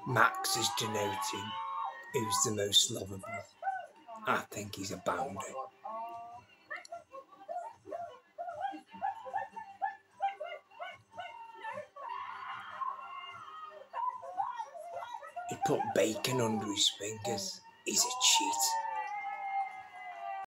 Max is denoting who's the most lovable. I think he's a bounder. He put bacon under his fingers. He's a cheat.